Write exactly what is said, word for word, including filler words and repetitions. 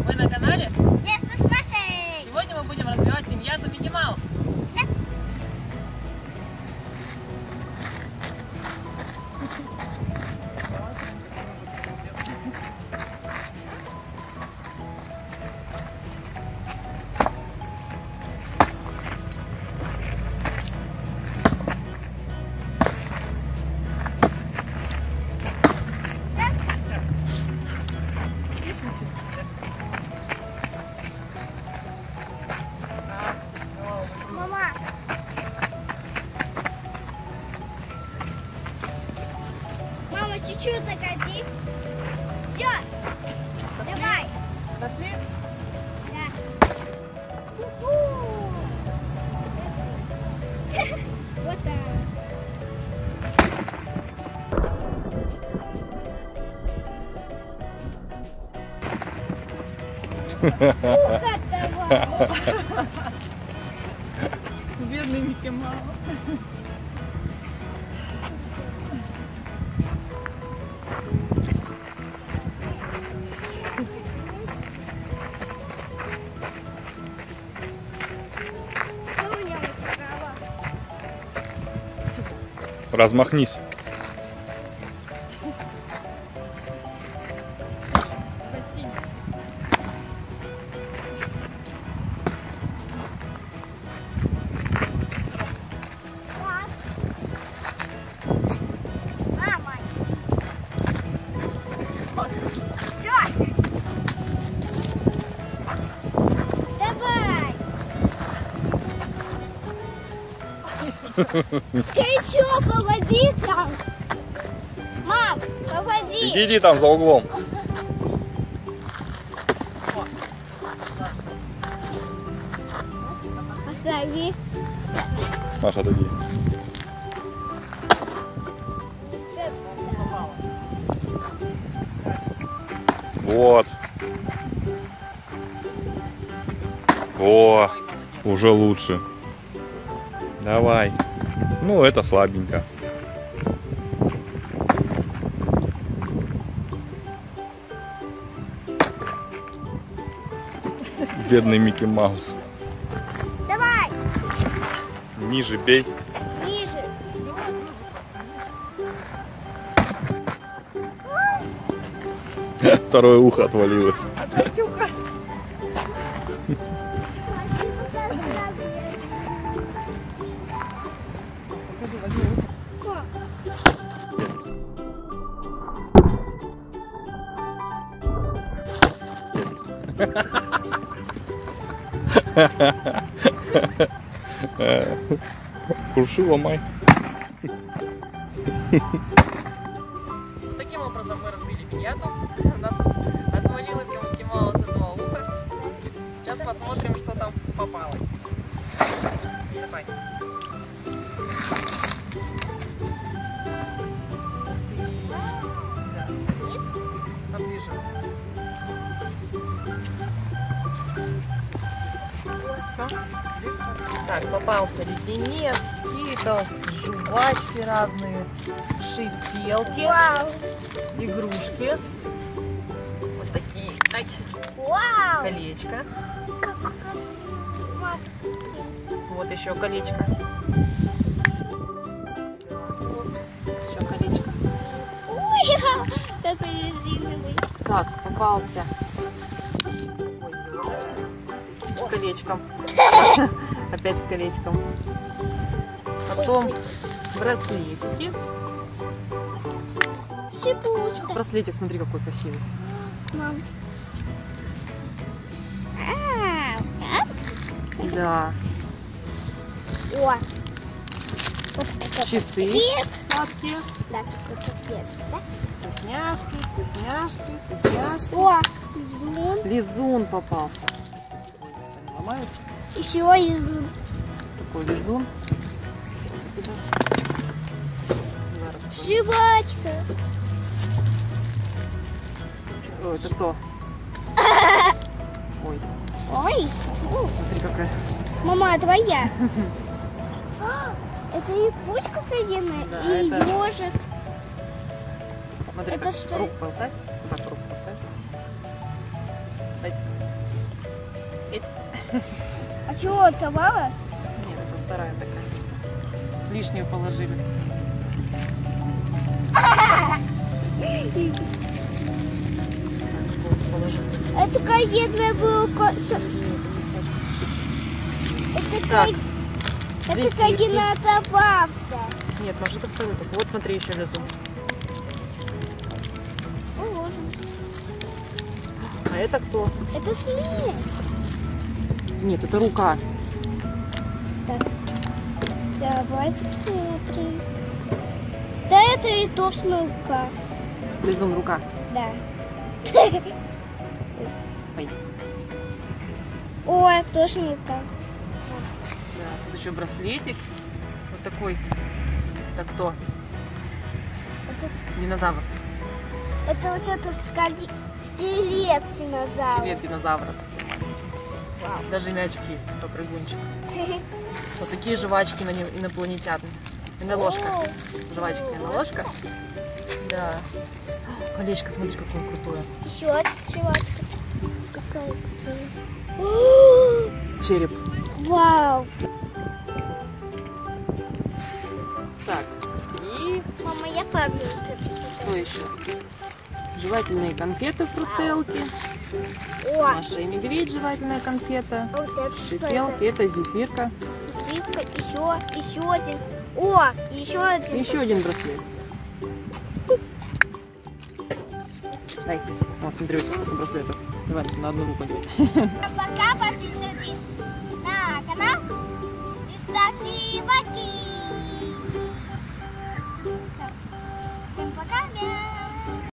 Вы на канале? Нет, с Машей. Сегодня мы будем развивать пиньяту Микки Маус. Да. Мама. Мама, чуть-чуть закати. Все. Давай. Дошли? Да. У-ху. Вот так. Ух, давай. Бедный Микки Маус. Что у него голова? Размахнись. Спасибо. Раз. Мама. Все. Давай. Ты еще поводи там. Мам, поводи. Иди, иди там за углом. Останови. Маша, отойди. Вот. О, уже лучше. Давай. Ну, это слабенько. Бедный Микки Маус. Давай. Ниже бей. Ниже. Второе ухо отвалилось. Катюха. Покажи, возьми руку. Круши, ломай. Таким образом мы разбили пиньяту. У нас отвалилось у Микки Мауса два уха. Сейчас посмотрим, что там попалось. Давай. Да. Поближе. Всё? Здесь? Так, попался леденец, скитлс, жвачки разные, шипелки, Вау. игрушки. Вот такие. Ать, Вау. колечко. Как красиво. Мам, смотри. Вот еще колечко. Еще колечко. Ой, какой резиновый. Так, попался. Ой, елочка. С колечком. Опять с колечком. Потом браслетики. Шипучка. Браслетик, смотри, какой красивый. Мам. А, так? Да. О. Вот это Часы цвет. сладкие. Да, такой цвет, да? Вкусняшки, вкусняшки, вкусняшки. О, изюм. Лизун попался. Ой, это не ломается. Еще изюм. Такой лизун. Зараз. Жвачка. О, это кто? Ой, Ой. Фу. смотри какая. Мама, твоя. А, это и пучка коленная, Да, и это- ежик. Смотри, Это как что? руку поставь. Вот так руку поставь. прятать. Эть. А чего оторвалась? Нет, это вторая такая. Лишнюю положили. Это каедная булка. Это Так. кай- Это каедна оторвался. Нет, Маша, это второй. только. Вот смотри еще внизу. А это кто? Это смерть. Нет, это рука. Так. Давайте посмотрим. Да, это и точно рука. Лизун, рука. Да. Ой. Ой, точно рука. Да, тут еще браслетик. Вот такой. Это кто? Это, Динозавр. это вот это скали- скелет динозавра. Привет, динозавра. Даже мячик есть, то прыгунчик. Вот такие жвачки на не- инопланетян. И на ложка. Жвачки, на ложка. Да. Колечко, смотри, какое крутое. Еще одна чувачка. Какая крутая. Череп. Вау. Так. И Мама, я помню вот это. что еще? Жевательные конфеты фрутелки. О, Маша и медведь, жевательная конфета. а вот это что Шипелки, это? это зефирка. Светка, еще, еще один. О, еще один. Еще один браслет. Дай. Вот, смотри, вот сколько браслетов. Давай, на одну руку делай. Пока подписывайтесь на канал и ставьте лайки. Всем пока.